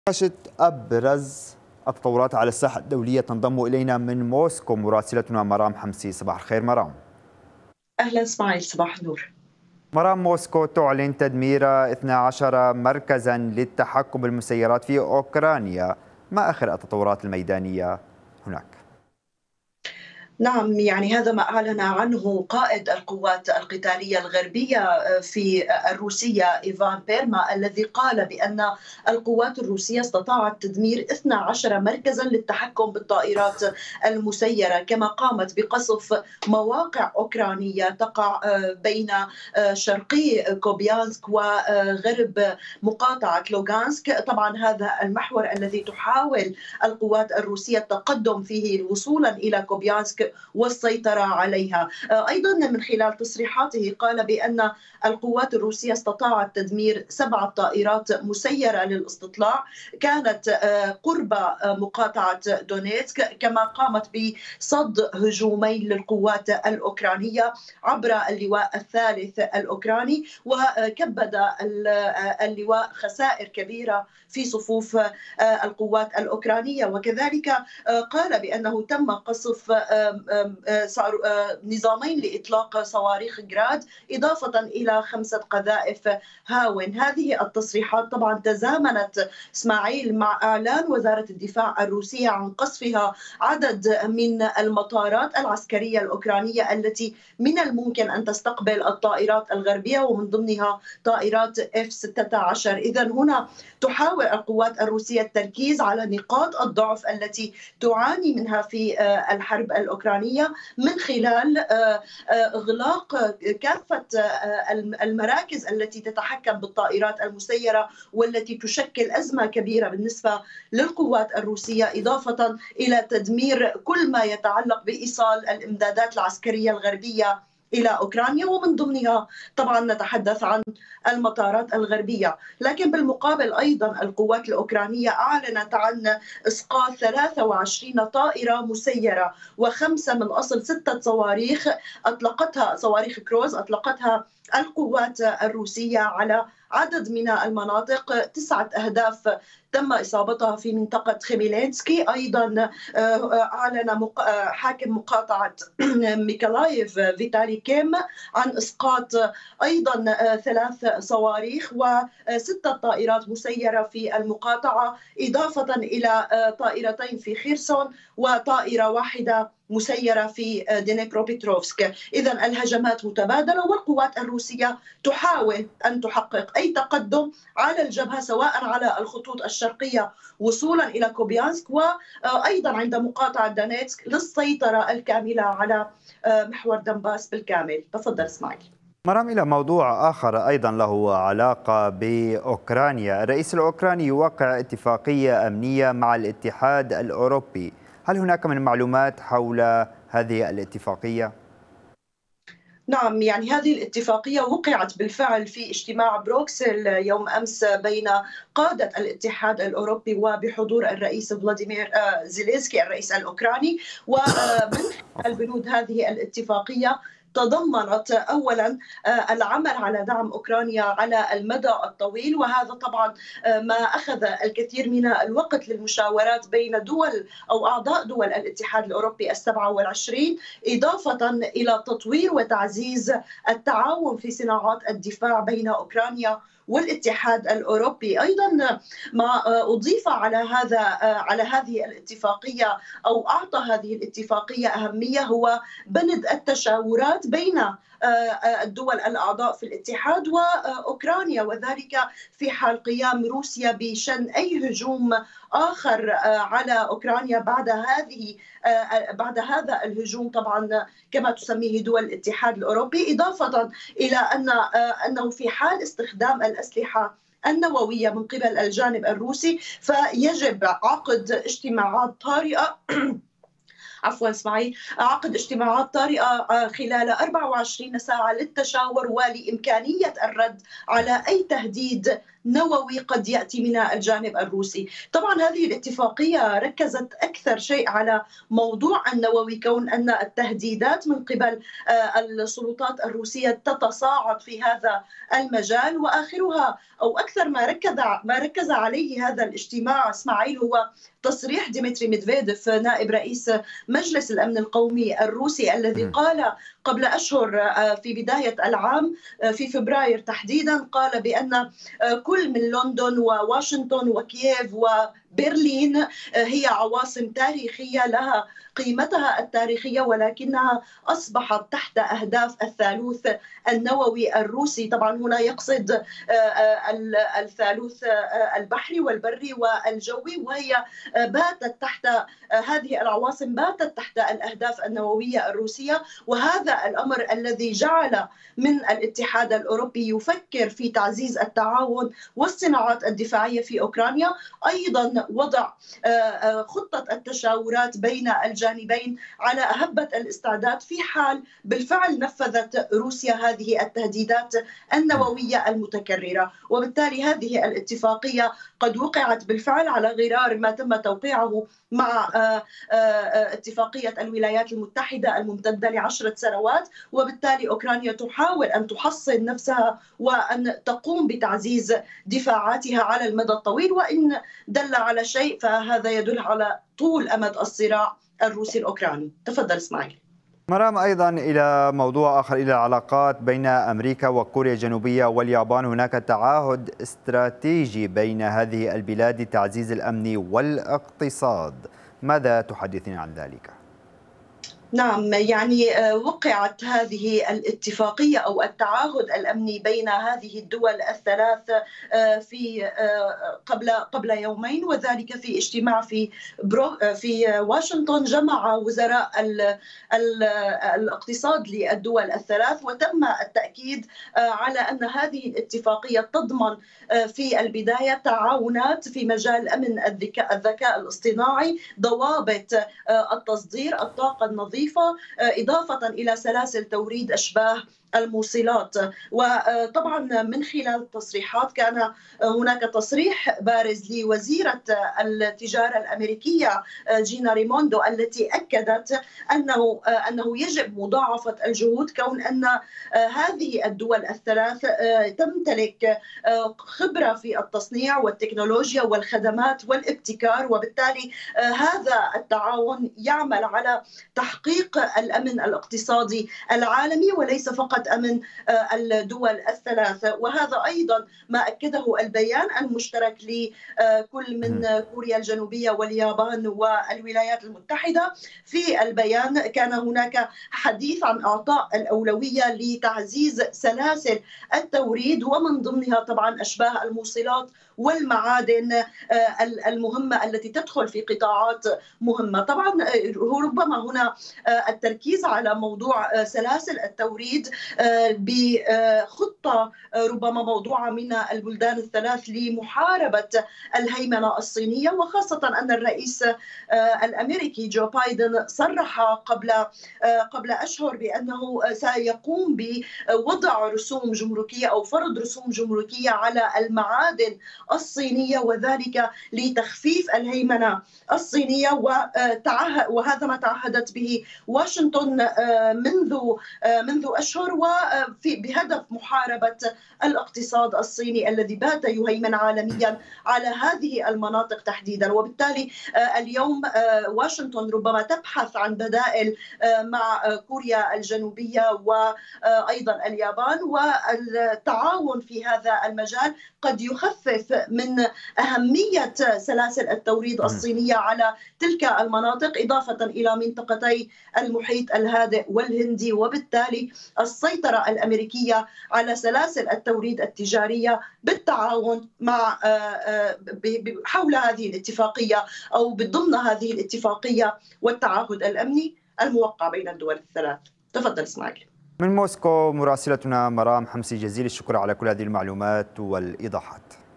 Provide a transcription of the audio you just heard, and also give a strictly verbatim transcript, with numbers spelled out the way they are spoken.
ناقشت أبرز التطورات على الساحة الدولية. تنضم إلينا من موسكو مراسلتنا مرام حمسي. صباح الخير مرام. أهلا اسماعيل، صباح النور. مرام، موسكو تعلن تدمير اثني عشر مركزا للتحكم بالمسيرات في أوكرانيا. ما آخر التطورات الميدانية هناك؟ نعم، يعني هذا ما أعلن عنه قائد القوات القتالية الغربية في الروسية إيفان بيرما، الذي قال بأن القوات الروسية استطاعت تدمير اثني عشر مركزا للتحكم بالطائرات المسيرة، كما قامت بقصف مواقع أوكرانية تقع بين شرقي كوبيانسك وغرب مقاطعة لوغانسك. طبعا هذا المحور الذي تحاول القوات الروسية التقدم فيه وصولا إلى كوبيانسك والسيطرة عليها. أيضا من خلال تصريحاته قال بأن القوات الروسية استطاعت تدمير سبعة طائرات مسيرة للاستطلاع كانت قرب مقاطعة دونيتسك، كما قامت بصد هجومين للقوات الأوكرانية عبر اللواء الثالث الأوكراني، وكبد اللواء خسائر كبيرة في صفوف القوات الأوكرانية. وكذلك قال بأنه تم قصف نظامين لإطلاق صواريخ جراد إضافة إلى خمسة قذائف هاون. هذه التصريحات طبعا تزامنت اسماعيل مع إعلان وزارة الدفاع الروسية عن قصفها عدد من المطارات العسكرية الأوكرانية التي من الممكن أن تستقبل الطائرات الغربية، ومن ضمنها طائرات إف ستة عشر. إذن هنا تحاول القوات الروسية التركيز على نقاط الضعف التي تعاني منها في الحرب الأوكرانية من خلال إغلاق كافة المراكز التي تتحكم بالطائرات المسيرة والتي تشكل أزمة كبيرة بالنسبة للقوات الروسية، إضافة إلى تدمير كل ما يتعلق بإيصال الإمدادات العسكرية الغربية إلى أوكرانيا، ومن ضمنها طبعا نتحدث عن المطارات الغربية. لكن بالمقابل أيضا القوات الأوكرانية أعلنت عن إسقاط ثلاثة وعشرين طائرة مسيرة وخمسة من أصل ستة صواريخ أطلقتها صواريخ كروز أطلقتها القوات الروسية على عدد من المناطق. تسعة أهداف تم إصابتها في منطقة خميلينسكي. أيضا أعلن حاكم مقاطعة ميكولايف فيتالي كيم عن إسقاط أيضا ثلاث صواريخ وستة طائرات مسيرة في المقاطعة، إضافة إلى طائرتين في خيرسون وطائرة واحدة مسيرة في دينيبروبيتروفسك. إذن الهجمات متبادلة، والقوات الروسية تحاول أن تحقق أي تقدم على الجبهة سواء على الخطوط الشرقية وصولا إلى كوبيانسك وأيضا عند مقاطعة دونيتسك للسيطرة الكاملة على محور دنباس بالكامل. تفضل اسماعيل. مرام، إلى موضوع آخر أيضا له علاقة بأوكرانيا. الرئيس الأوكراني يوقع اتفاقية أمنية مع الاتحاد الأوروبي. هل هناك من معلومات حول هذه الاتفاقية؟ نعم، يعني هذه الاتفاقية وقعت بالفعل في اجتماع بروكسل يوم أمس بين قادة الاتحاد الأوروبي وبحضور الرئيس فلاديمير زيلينسكي الرئيس الأوكراني. ومن خلال بنود هذه الاتفاقية تضمنت أولا العمل على دعم أوكرانيا على المدى الطويل، وهذا طبعا ما أخذ الكثير من الوقت للمشاورات بين دول أو أعضاء دول الاتحاد الأوروبي السبعة والعشرين، إضافة إلى تطوير وتعزيز التعاون في صناعات الدفاع بين أوكرانيا والاتحاد الأوروبي. أيضا ما أضيف على هذا على هذه الاتفاقية أو أعطى هذه الاتفاقية أهمية هو بند التشاورات بين الدول الأعضاء في الاتحاد وأوكرانيا، وذلك في حال قيام روسيا بشن أي هجوم آخر على أوكرانيا بعد هذه بعد هذا الهجوم طبعا كما تسميه دول الاتحاد الأوروبي، إضافة إلى أن أنه في حال استخدام الأسلحة النووية من قبل الجانب الروسي فيجب عقد اجتماعات طارئة عفوا اسماعيل عقد اجتماعات طارئة خلال أربع وعشرين ساعة للتشاور ولإمكانية الرد على أي تهديد نووي قد يأتي من الجانب الروسي. طبعا هذه الاتفاقية ركزت أكثر شيء على موضوع النووي، كون أن التهديدات من قبل السلطات الروسية تتصاعد في هذا المجال، وآخرها أو أكثر ما ركز ما ركز عليه هذا الاجتماع إسماعيل هو تصريح ديمتري ميدفيديف نائب رئيس مجلس الأمن القومي الروسي، الذي قال قبل أشهر في بداية العام في فبراير تحديدا، قال بأن كل من لندن وواشنطن وكييف وبرلين هي عواصم تاريخية لها قيمتها التاريخية، ولكنها أصبحت تحت أهداف الثالوث النووي الروسي. طبعا هنا يقصد الثالوث البحري والبري والجوي، وهي باتت تحت هذه العواصم باتت تحت الأهداف النووية الروسية. وهذا الأمر الذي جعل من الاتحاد الأوروبي يفكر في تعزيز التعاون والصناعات الدفاعية في أوكرانيا، أيضا وضع خطة التشاورات بين الجانبين على أهبة الاستعداد في حال بالفعل نفذت روسيا هذه التهديدات النووية المتكررة. وبالتالي هذه الاتفاقية قد وقعت بالفعل على غرار ما تم توقيعه مع اتفاقية الولايات المتحدة الممتدة لعشرة سنوات، وبالتالي أوكرانيا تحاول أن تحصن نفسها وأن تقوم بتعزيز دفاعاتها على المدى الطويل، وإن دل على شيء فهذا يدل على طول أمد الصراع الروسي الأوكراني. تفضل إسماعيل. مرام، أيضا إلى موضوع آخر، إلى العلاقات بين أمريكا وكوريا الجنوبية واليابان. هناك تعهد استراتيجي بين هذه البلاد لتعزيز الأمن والاقتصاد، ماذا تحدثين عن ذلك؟ نعم، يعني وقعت هذه الاتفاقية أو التعهد الأمني بين هذه الدول الثلاث في قبل قبل يومين، وذلك في اجتماع في برو في واشنطن جمع وزراء ال ال الاقتصاد للدول الثلاث، وتم التأكيد على أن هذه الاتفاقية تضمن في البداية تعاونات في مجال أمن الذكاء الذكاء الاصطناعي، ضوابط التصدير، الطاقة النظيفة، إضافة إلى سلاسل توريد أشباه الموصلات. وطبعا من خلال التصريحات كان هناك تصريح بارز لوزيرة التجارة الأمريكية جينا ريموندو، التي أكدت أنه أنه يجب مضاعفة الجهود، كون أن هذه الدول الثلاث تمتلك خبرة في التصنيع والتكنولوجيا والخدمات والابتكار، وبالتالي هذا التعاون يعمل على تحقيق الأمن الاقتصادي العالمي وليس فقط أمن الدول الثلاثة. وهذا أيضا ما أكده البيان المشترك لكل من كوريا الجنوبية واليابان والولايات المتحدة. في البيان كان هناك حديث عن إعطاء الأولوية لتعزيز سلاسل التوريد، ومن ضمنها طبعا أشباه الموصلات والمعادن المهمة التي تدخل في قطاعات مهمة. طبعا ربما هنا التركيز على موضوع سلاسل التوريد بخطة ربما موضوعة من البلدان الثلاث لمحاربة الهيمنة الصينية، وخاصة أن الرئيس الأمريكي جو بايدن صرح قبل قبل أشهر بأنه سيقوم بوضع رسوم جمركية أو فرض رسوم جمركية على المعادن الصينية، وذلك لتخفيف الهيمنة الصينية. وهذا ما تعهدت به واشنطن منذ منذ أشهر، وفي بهدف محاربة الاقتصاد الصيني الذي بات يهيمن عالميا على هذه المناطق تحديدا. وبالتالي اليوم واشنطن ربما تبحث عن بدائل مع كوريا الجنوبية وأيضا اليابان، والتعاون في هذا المجال قد يخفف من أهمية سلاسل التوريد الصينية على تلك المناطق، إضافة إلى منطقتي المحيط الهادئ والهندي، وبالتالي السيطرة الأمريكية على سلاسل التوريد التجارية بالتعاون مع حول هذه الاتفاقية أو ضمن هذه الاتفاقية والتعهد الأمني الموقع بين الدول الثلاث. تفضل إسماعيل. من موسكو مراسلتنا مرام حمسي، جزيل الشكر على كل هذه المعلومات والإيضاحات.